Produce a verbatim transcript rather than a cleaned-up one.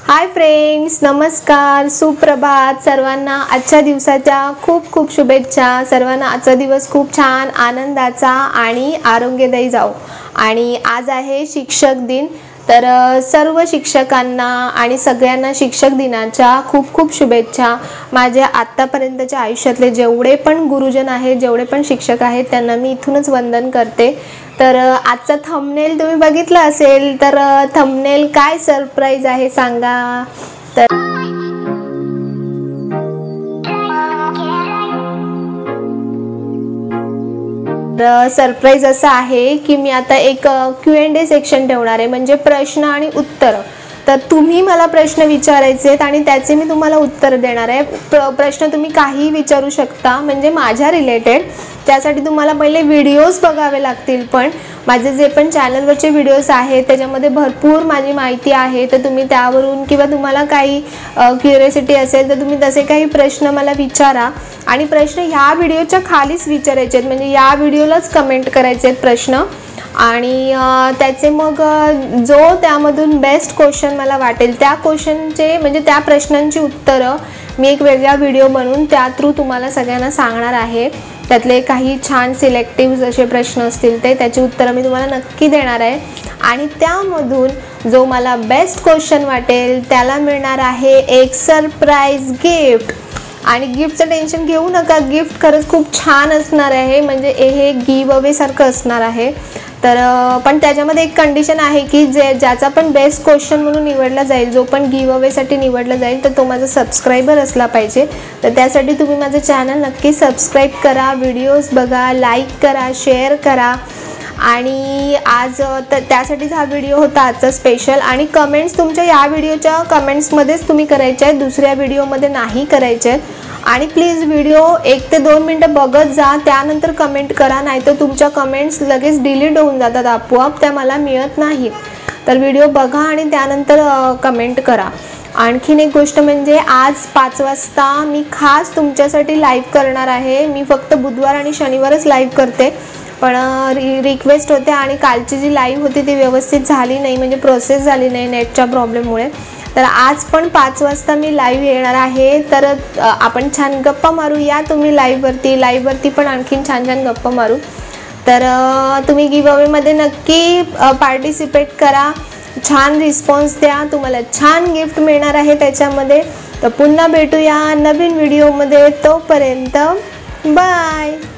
Hi friends, नमस्कार, सुप्रभात सर्वांना। आजच्या दिवसाच्या खूप खूप शुभेच्छा। सर्वांना आजचा दिवस खूप छान आनंदाचा आणि आरोग्यदायी जाओ। आणि आज आहे शिक्षक दिन, तर सर्व शिक्षकांना आणि सगळ्यांना शिक्षक दिनाच्या खूप खूप शुभेच्छा। माझ्या आतापर्यंतच्या आयुष्यातले जेवढे पण गुरुजन आहेत, जेवढे पण शिक्षक आहेत, त्यांना मी इथूनच वंदन करते। तर आजचा थंबनेल तुम्ही बघितला असेल, तर थंबनेल काय सरप्राईज आहे सांगा। तर सरप्राईज असं आहे की मी आता एक क्यू एंड ए सेक्शन ठेवणार आहे, म्हणजे प्रश्न आणि उत्तर। तर तुम्ही मला प्रश्न विचारायचे आहेत आणि त्याचे मी तुम्हाला उत्तर देणार आहे। प्र प्रश्न तुम्ही काही विचारू शकता, म्हणजे माझ्या रिलेटेड। त्यासाठी तुम्हाला पहिले व्हिडिओज बघावे लागतील, पण माझे जे पण चॅनलवरचे व्हिडिओज आहेत त्याच्यामध्ये भरपूर माझी माहिती आहे। तर तुम्ही त्यावरून किंवा तुम्हाला काही क्युरियोसिटी असेल तर तुम्ही तसे काही प्रश्न मला विचारा। आणि प्रश्न ह्या व्हिडिओच्या खालीच विचारायचे आहेत, म्हणजे या व्हिडिओलाच कमेंट करायचे आहेत प्रश्न। आणि त्याचे मग जो त्यामधून बेस्ट क्वेश्चन मला वाटेल त्या क्वेश्चनचे, म्हणजे त्या प्रश्नांची उत्तरं मी एक वेगळा व्हिडिओ बनवून त्या थ्रू तुम्हाला सगळ्यांना सांगणार आहे। त्यातले काही छान सिलेक्टिव्ह असे प्रश्न असतील ते त्याची उत्तरं मी तुम्हाला नक्की देणार आहे। आणि त्यामधून जो मला बेस्ट क्वेश्चन वाटेल त्याला मिळणार आहे एक सरप्राईज गिफ्ट। आणि गिफ्टचं टेन्शन घेऊ नका, गिफ्ट खरंच खूप छान असणार आहे, म्हणजे हे गिव अवे सारखं असणार आहे। तर पण त्याच्यामध्ये एक कंडिशन आहे की जे ज्याचा पण बेस्ट क्वेश्चन म्हणून निवडला जाईल, जो पण गिव अवेसाठी निवडला जाईल, तर तो माझा सबस्क्रायबर असला पाहिजे। तर त्यासाठी तुम्ही माझं चॅनल नक्की सबस्क्राईब करा, व्हिडिओज बघा, लाईक करा, शेअर करा। आणि आज तर त्यासाठीच हा व्हिडिओ होता आजचा स्पेशल। आणि कमेंट्स तुमच्या या व्हिडिओच्या कमेंट्समध्येच तुम्ही करायचे आहेत, दुसऱ्या व्हिडिओमध्ये नाही करायचे आहेत। आणि प्लीज व्हिडिओ एक ते दोन मिनटं बघत जा, त्यानंतर कमेंट करा, नाहीतर तुमच्या कमेंट्स लगेच डिलीट होऊन जातात आपोआप, त्या मला मिळत नाहीत। तर व्हिडिओ बघा आणि त्यानंतर कमेंट करा। आणखीन एक गोष्ट म्हणजे आज पाच वाजता मी खास तुमच्यासाठी लाईव्ह करणार आहे। मी फक्त बुधवार आणि शनिवारच लाईव्ह करते, पण रि रिक्वेस्ट होते आणि कालची जी लाईव्ह होती ती व्यवस्थित झाली नाही, म्हणजे प्रोसेस झाली नाही नेटच्या प्रॉब्लेममुळे। तर आज पण पाच वाजता मी लाईव्ह येणार आहे, तर आपण छान गप्पा मारू या तुम्ही लाईव्हवरती लाईव्हवरती पण आणखीन छान छान गप्पा मारू। तर तुम्ही गिव अवेमध्ये नक्की पार्टिसिपेट करा, छान रिस्पॉन्स द्या, तुम्हाला छान गिफ्ट मिळणार आहे त्याच्यामध्ये। तर पुन्हा भेटूया नवीन व्हिडिओमध्ये, तोपर्यंत बाय।